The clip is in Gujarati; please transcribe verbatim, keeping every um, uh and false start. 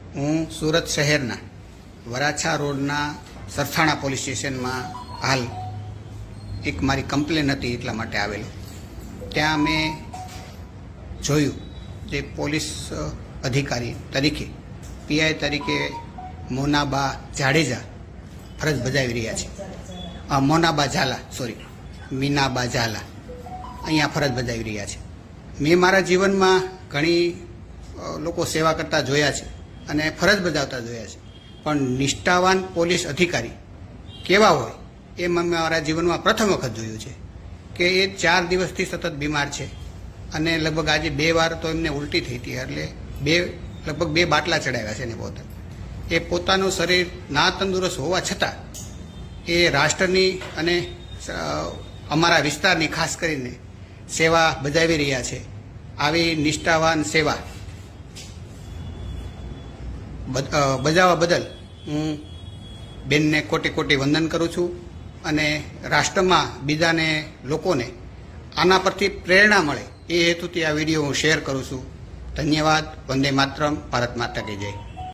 હું સુરત શહેરના વરાછા રોડના સરથાણા પોલીસ સ્ટેશનમાં હાલ એક મારી કમ્પ્લેન હતી એટલા માટે આવેલો. ત્યાં મેં જોયું જે પોલીસ અધિકારી તરીકે પીઆઈ તરીકે મોનાબા જાડેજા ફરજ બજાવી રહ્યા છે. મોનાબા ઝાલા સોરી મીનાબા ઝાલા અહીંયા ફરજ બજાવી રહ્યા છે. મેં મારા જીવનમાં ઘણી લોકો સેવા કરતા જોયા છે અને ફરજ બજાવતા જોયા છે, પણ નિષ્ઠાવાન પોલીસ અધિકારી કેવા હોય એ મેં મારા જીવનમાં પ્રથમ વખત જોયું છે. કે એ ચાર દિવસથી સતત બીમાર છે અને લગભગ આજે બે વાર તો એમને ઉલટી થઈ હતી, એટલે બે લગભગ બે બાટલા ચડાવ્યા છે એને પોતે. એ પોતાનું શરીર ના તંદુરસ્ત હોવા છતાં એ રાષ્ટ્રની અને અમારા વિસ્તારની ખાસ કરીને સેવા બજાવી રહ્યા છે. આવી નિષ્ઠાવાન સેવા બજાવવા બદલ હું બેનને કોટી કોટી વંદન કરું છું અને રાષ્ટ્રમાં બીજાને લોકોને આના પરથી પ્રેરણા મળે એ હેતુથી આ વિડીયો હું શેર કરું છું. ધન્યવાદ. વંદે માતરમ. ભારત માતા કી જય.